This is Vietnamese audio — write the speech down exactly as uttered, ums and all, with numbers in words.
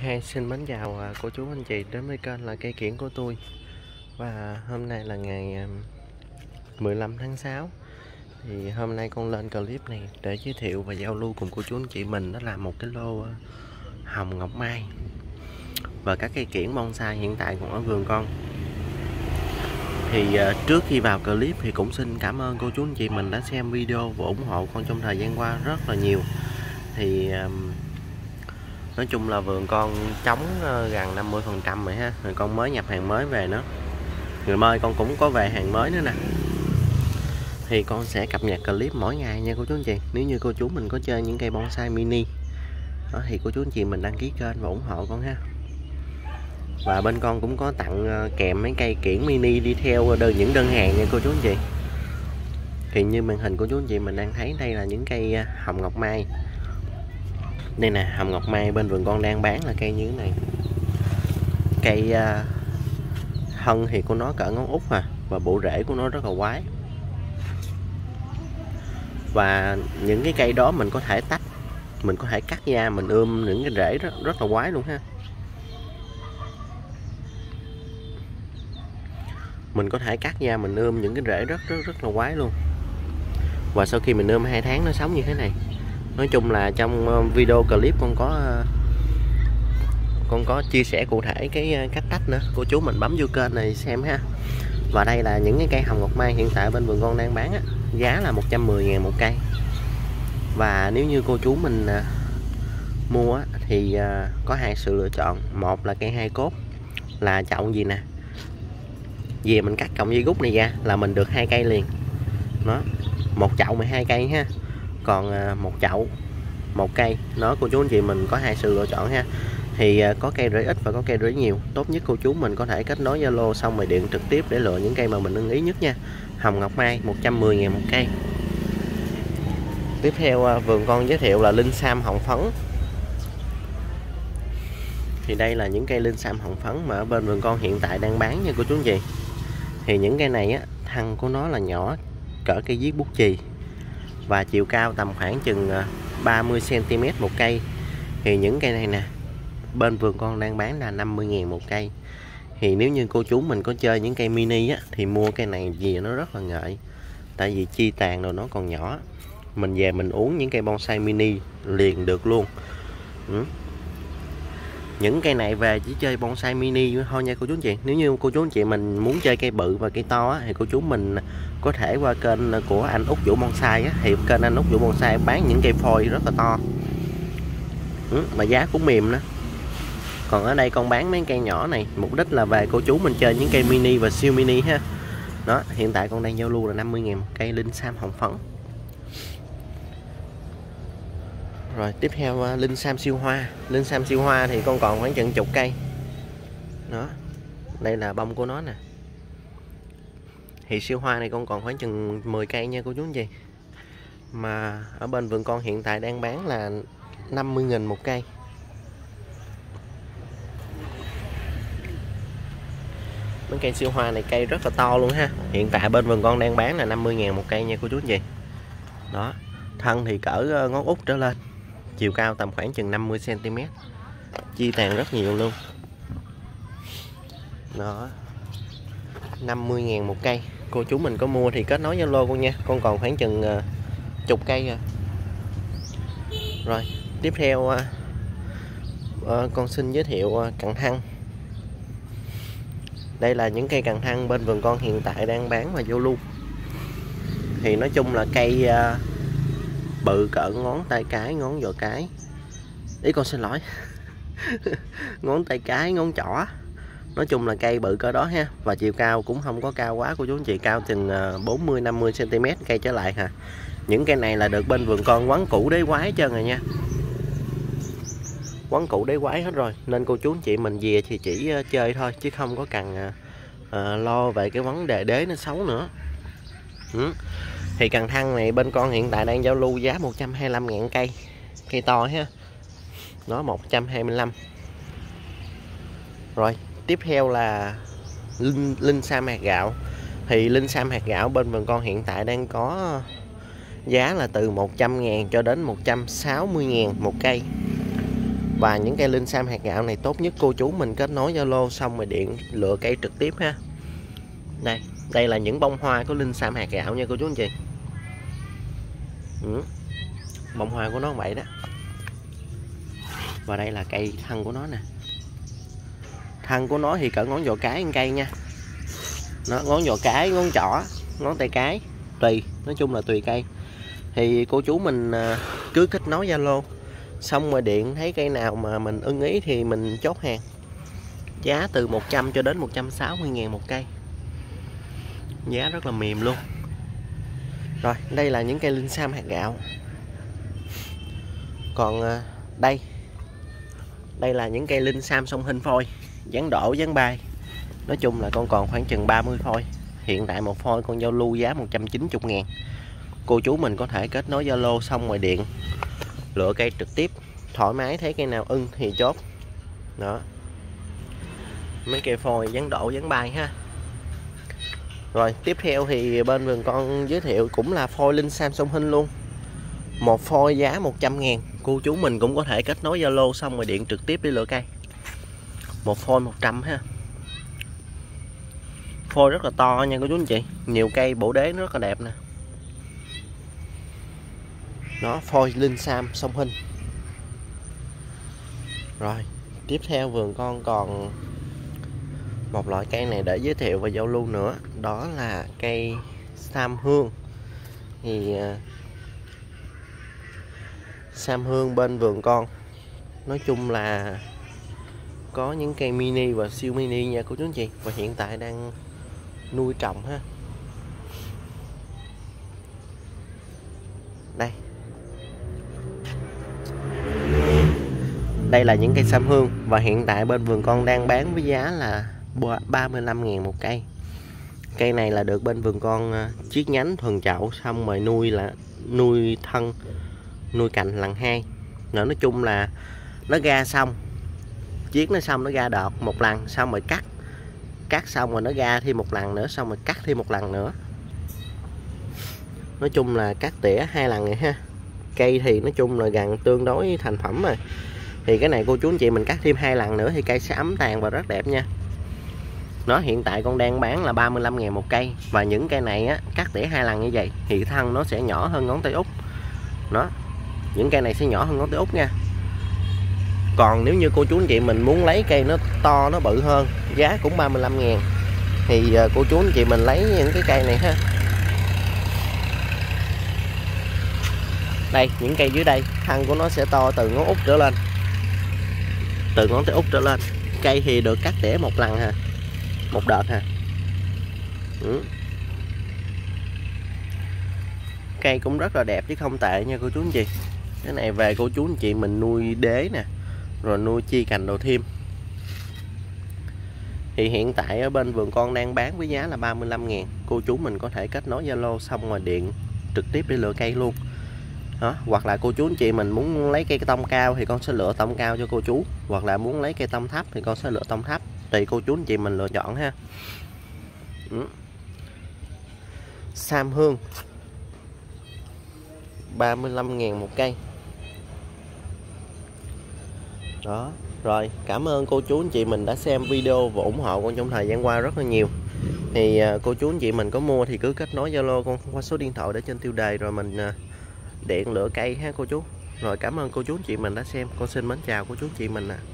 Hi, xin mến chào à, cô chú anh chị đến với kênh là cây kiểng của tôi. Và hôm nay là ngày à, mười lăm tháng sáu. Thì hôm nay con lên clip này để giới thiệu và giao lưu cùng cô chú anh chị mình, đó là một cái lô à, hồng ngọc mai và các cây kiểng bonsai hiện tại còn ở vườn con. Thì à, trước khi vào clip thì cũng xin cảm ơn cô chú anh chị mình đã xem video và ủng hộ con trong thời gian qua rất là nhiều. Thì à, nói chung là vườn con trống gần năm mươi phần trăm rồi ha. Rồi con mới nhập hàng mới về nữa. Người mới con cũng có về hàng mới nữa nè. Thì con sẽ cập nhật clip mỗi ngày nha cô chú anh chị. Nếu như cô chú mình có chơi những cây bonsai mini đó, thì cô chú anh chị mình đăng ký kênh và ủng hộ con ha. Và bên con cũng có tặng kèm mấy cây kiểng mini đi theo đơn những đơn hàng nha cô chú anh chị. Thì như màn hình cô chú anh chị mình đang thấy, đây là những cây hồng ngọc mai. Đây nè, hồng ngọc mai bên vườn con đang bán là cây như thế này. Cây uh, thân thì của nó cỡ ngón út à, và bộ rễ của nó rất là quái. Và những cái cây đó mình có thể tách, mình có thể cắt ra, mình ươm những cái rễ rất, rất là quái luôn ha. Mình có thể cắt ra, mình ươm những cái rễ rất rất rất là quái luôn. Và sau khi mình ươm hai tháng nó sống như thế này. Nói chung là trong video clip con có con có chia sẻ cụ thể cái cách tách nữa, cô chú mình bấm vô kênh này xem ha. Và đây là những cái cây hồng ngọc mai hiện tại bên vườn con đang bán á, giá là một trăm mười ngàn một cây. Và nếu như cô chú mình à, mua á, thì à, có hai sự lựa chọn. Một là cây hai cốt, là chậu gì nè, về mình cắt cọng dây gút này ra là mình được hai cây liền. Nó một chậu mười hai cây ha. Còn à, một chậu một cây, nó cô chú anh chị mình có hai sự lựa chọn ha. Thì à, có cây rễ ít và có cây rễ nhiều. Tốt nhất cô chú mình có thể kết nối Zalo xong rồi điện trực tiếp để lựa những cây mà mình ưng ý nhất nha. Hồng ngọc mai một trăm mười ngàn một cây. Tiếp theo à, vườn con giới thiệu là linh sam hồng phấn. Thì đây là những cây linh sam hồng phấn mà ở bên vườn con hiện tại đang bán nha cô chú anh chị. Thì những cây này á, thân của nó là nhỏ cỡ cây viết bút chì, và chiều cao tầm khoảng chừng ba mươi xăng ti mét một cây. Thì những cây này nè, bên vườn con đang bán là năm mươi ngàn một cây. Thì nếu như cô chú mình có chơi những cây mini á, thì mua cây này vì nó rất là ngợi. Tại vì chi tàn rồi nó còn nhỏ, mình về mình uống những cây bonsai mini liền được luôn. ừ. Những cây này về chỉ chơi bonsai mini thôi nha cô chú anh chị. Nếu như cô chú anh chị mình muốn chơi cây bự và cây to á, thì cô chú mình có thể qua kênh của anh Út Vũ Bonsai á. Thì kênh anh Út Vũ Bonsai bán những cây phôi rất là to, ừ, mà giá cũng mềm nữa. Còn ở đây con bán mấy cây nhỏ này, mục đích là về cô chú mình chơi những cây mini và siêu mini ha. Đó, hiện tại con đang giao lưu là năm mươi ngàn một cây linh sam hồng phấn. Rồi tiếp theo linh sam siêu hoa. Linh sam siêu hoa thì con còn khoảng chừng chục cây. Đó, đây là bông của nó nè. Thì siêu hoa này con còn khoảng chừng mười cây nha cô chú anh chị. Mà ở bên vườn con hiện tại đang bán là năm mươi nghìn một cây. Mấy cây siêu hoa này cây rất là to luôn ha. Hiện tại bên vườn con đang bán là năm mươi ngàn một cây nha cô chú anh chị. Đó, thân thì cỡ ngón út trở lên, chiều cao tầm khoảng chừng năm mươi xăng ti mét, chi tàn rất nhiều luôn. Đó, năm mươi ngàn một cây. Cô chú mình có mua thì kết nối Zalo con nha. Con còn khoảng chừng uh, chục cây rồi. Rồi tiếp theo uh, uh, con xin giới thiệu uh, cận thân. Đây là những cây cận thân bên vườn con hiện tại đang bán và giao lưu. Thì nói chung là cây uh, bự cỡ ngón tay cái, ngón giò cái. Ý con xin lỗi ngón tay cái, ngón trỏ. Nói chung là cây bự cỡ đó ha. Và chiều cao cũng không có cao quá cô chú anh chị, cao chừng bốn mươi năm mươi xăng ti mét cây trở lại ha. Những cây này là được bên vườn con quấn củ đế quái trơn rồi nha. Quấn củ đế quái hết rồi, nên cô chú anh chị mình về thì chỉ chơi thôi, chứ không có cần uh, lo về cái vấn đề đế nó xấu nữa. ừ. Thì cần thăng này bên con hiện tại đang giao lưu giá một trăm hai mươi lăm ngàn cây. Cây to ha. Nó một trăm hai mươi lăm. Rồi tiếp theo là linh, linh sam hạt gạo. Thì linh sam hạt gạo bên vườn con hiện tại đang có giá là từ một trăm ngàn cho đến một trăm sáu mươi ngàn một cây. Và những cây linh sam hạt gạo này tốt nhất cô chú mình kết nối Zalo xong rồi điện lựa cây trực tiếp ha. Đây, đây là những bông hoa của linh sam hạt gạo nha cô chú anh chị. Ừ. Bông hoa của nó vậy đó. Và đây là cây thân của nó nè. Thân của nó thì cỡ ngón giò cái cây nha. Nó ngón giò cái, ngón trỏ, ngón tay cái, tùy, nói chung là tùy cây. Thì cô chú mình cứ kết nối Zalo xong rồi điện thấy cây nào mà mình ưng ý thì mình chốt hàng. Giá từ một trăm cho đến một trăm sáu mươi ngàn một cây. Giá rất là mềm luôn. Rồi, đây là những cây linh sam hạt gạo. Còn đây Đây là những cây linh sam song hình phôi, dáng đổ dáng bay. Nói chung là con còn khoảng chừng ba mươi phôi. Hiện tại một phôi con giao lưu giá một trăm chín mươi ngàn. Cô chú mình có thể kết nối Zalo xong rồi điện lựa cây trực tiếp, thoải mái, thấy cây nào ưng thì chốt. Đó. Mấy cây phôi dáng đổ dáng bay ha. Rồi tiếp theo thì bên vườn con giới thiệu cũng là phôi linh sam song hình luôn. Một phôi giá một trăm ngàn. Cô chú mình cũng có thể kết nối Zalo xong rồi điện trực tiếp đi lựa cây. Một phôi một trăm ha. Phôi rất là to nha cô chú anh chị. Nhiều cây bổ đế nó rất là đẹp nè. Đó, phôi linh sam song hình. Rồi tiếp theo vườn con còn một loại cây này để giới thiệu và giao lưu nữa. Đó là cây sam hương. Thì sam hương bên vườn con nói chung là có những cây mini và siêu mini nha cô chú anh chị. Và hiện tại đang nuôi trồng ha. Đây. Đây là những cây sam hương. Và hiện tại bên vườn con đang bán với giá là ba mươi lăm ngàn một cây. Cây này là được bên vườn con chiết nhánh thuần chậu xong rồi nuôi là nuôi thân, nuôi cành lần hai. Nói chung là nó ra xong, chiết nó xong nó ra đọt một lần xong rồi cắt, cắt xong rồi nó ra thêm một lần nữa, xong rồi cắt thêm một lần nữa. Nói chung là cắt tỉa hai lần này ha. Cây thì nói chung là gần tương đối thành phẩm rồi. Thì cái này cô chú anh chị mình cắt thêm hai lần nữa thì cây sẽ ấm tàn và rất đẹp nha. Nó hiện tại con đang bán là ba mươi lăm ngàn một cây. Và những cây này á, cắt tỉa hai lần như vậy thì thân nó sẽ nhỏ hơn ngón tay út. Đó. Những cây này sẽ nhỏ hơn ngón tay út nha. Còn nếu như cô chú anh chị mình muốn lấy cây nó to nó bự hơn, giá cũng ba mươi lăm ngàn, thì cô chú anh chị mình lấy những cái cây này ha. Đây, những cây dưới đây thân của nó sẽ to từ ngón út trở lên, từ ngón tay út trở lên. Cây thì được cắt tỉa một lần ha, một đợt ha. Ừ. Cây cũng rất là đẹp chứ không tệ nha cô chú anh chị. Cái này về cô chú anh chị mình nuôi đế nè, rồi nuôi chi cành đồ thêm. Thì hiện tại ở bên vườn con đang bán với giá là ba mươi lăm ngàn. Cô chú mình có thể kết nối Zalo xong rồi điện trực tiếp để lựa cây luôn. Đó. Hoặc là cô chú anh chị mình muốn lấy cây tông cao thì con sẽ lựa tông cao cho cô chú. Hoặc là muốn lấy cây tông thấp thì con sẽ lựa tông thấp. Tùy cô chú anh chị mình lựa chọn ha. Ừ. Sam hương ba mươi lăm ngàn một cây. Đó. Rồi, cảm ơn cô chú anh chị mình đã xem video và ủng hộ con trong thời gian qua rất là nhiều. Thì cô chú anh chị mình có mua thì cứ kết nối Zalo con qua số điện thoại để trên tiêu đề rồi mình điện lựa cây ha cô chú. Rồi cảm ơn cô chú anh chị mình đã xem. Con xin mến chào cô chú anh chị mình ạ. À.